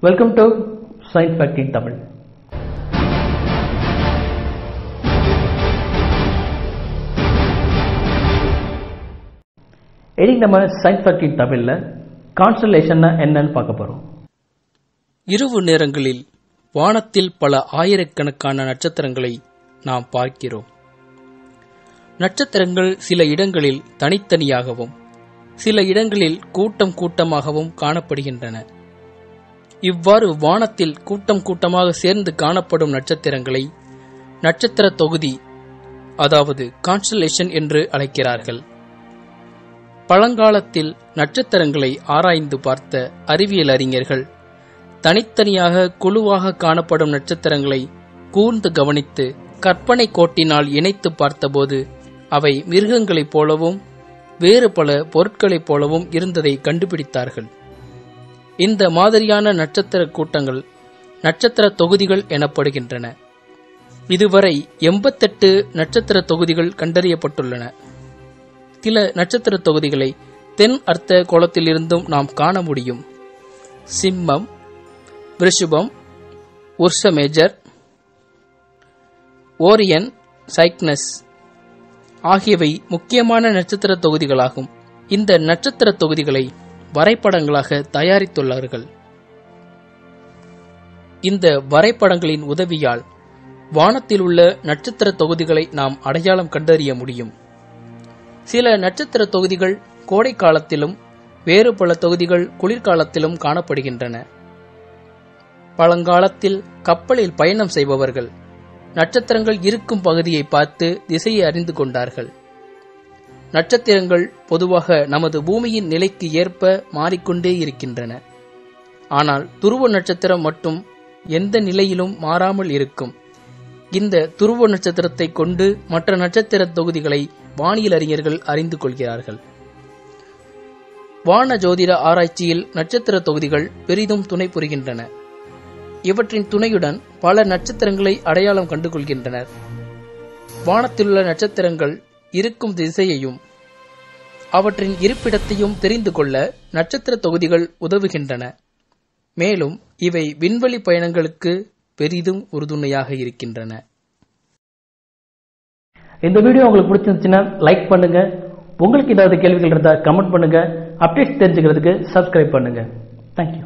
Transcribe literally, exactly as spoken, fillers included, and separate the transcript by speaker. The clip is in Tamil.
Speaker 1: Welcome to Science Fact in Tamil. இன்னைக்கு நம்ம Science Fact in Tamilல கான்ஸ்டலேஷன்னா என்னன்னு பார்க்க போறோம்.
Speaker 2: இரவு நேரங்களில் வானத்தில் பல ஆயிரக்கணக்கான நட்சத்திரங்களை நாம் பார்க்கிறோம். நட்சத்திரங்கள் சில இடங்களில் தனித்தனியாகவும் சில இடங்களில் கூட்டம் கூட்டமாகவும் காணப்படுகின்றன. இவ்வாறு வானத்தில் கூட்டம் கூட்டமாக சேர்ந்து காணப்படும் நட்சத்திரங்களை நட்சத்திர தொகுதி, அதாவது கான்ஸ்டலேஷன் என்று அழைக்கிறார்கள். பழங்காலத்தில் நட்சத்திரங்களை ஆராய்ந்து பார்த்த அறிவியல் அறிஞர்கள் தனித்தனியாக குழுவாக காணப்படும் நட்சத்திரங்களை கூர்ந்து கவனித்து கற்பனை கோட்டினால் இணைத்து பார்த்தபோது அவை மிருகங்களைப் போலவும் வேறு பல பொருட்களைப் போலவும் இருந்ததை கண்டுபிடித்தார்கள். இந்த மாதிரியான நட்சத்திர கூட்டங்கள் நட்சத்திர தொகுதிகள் எனப்படுகின்றன. இதுவரை எண்பத்தெட்டு நட்சத்திர தொகுதிகள் கண்டறியப்பட்டுள்ளன. சில நட்சத்திர தொகுதிகளை தென் அர்த்த கோளத்திலிருந்தும் நாம் காண முடியும். சிம்மம், விருஷபம், உர்ச மேஜர், ஓரியன், சைக்னஸ் ஆகியவை முக்கியமான நட்சத்திர தொகுதிகளாகும். இந்த நட்சத்திர தொகுதிகளை வரைபடங்களாக தயாரித்துள்ளார்கள். இந்த வரைபடங்களின் உதவியால் வானத்தில் உள்ள நட்சத்திர தொகுதிகளை நாம் அடையாளம் கண்டறிய முடியும். சில நட்சத்திர தொகுதிகள் கோடை காலத்திலும் வேறு பல தொகுதிகள் குளிர்காலத்திலும் காணப்படுகின்றன. பழங்காலத்தில் கப்பலில் பயணம் செய்பவர்கள் நட்சத்திரங்கள் இருக்கும் பகுதியை பார்த்து திசையை அறிந்து கொண்டார்கள். நட்சத்திரங்கள் பொதுவாக நமது பூமியின் நிலைக்கு ஏற்ப மாறிக்கொண்டே இருக்கின்றன. ஆனால் துருவ நட்சத்திரம் மட்டும் எந்த நிலையிலும் மாறாமல் இருக்கும். இந்த துருவ நட்சத்திரத்தை கொண்டு மற்ற நட்சத்திர தொகுதிகளை வானியல் அறிஞர்கள் அறிந்து கொள்கிறார்கள். வான ஜோதிட ஆராய்ச்சியில் நட்சத்திர தொகுதிகள் பெரிதும் துணை புரிகின்றன. இவற்றின் துணையுடன் பல நட்சத்திரங்களை அடையாளம் கண்டுகொள்கின்றனர். வானத்திலுள்ள நட்சத்திரங்கள் இருக்கும் திசையையும் அவற்றின் இருப்பிடத்தையும் தெரிந்து கொள்ள நட்சத்திர தொகுதிகள் உதவுகின்றன. மேலும் இவை விண்வெளி பயணங்களுக்கு பெரிதும் உறுதுணையாக இருக்கின்றன.
Speaker 1: இந்த வீடியோ உங்களுக்கு பிடிச்சிருந்துச்சுன்னா லைக் பண்ணுங்க. உங்களுக்கு ஏதாவது கேள்விகள் இருந்தால் கமெண்ட் பண்ணுங்க. அப்டேட்ஸ் தெரிஞ்சுக்கிறதுக்கு சப்ஸ்கிரைப் பண்ணுங்க. தேங்க்யூ.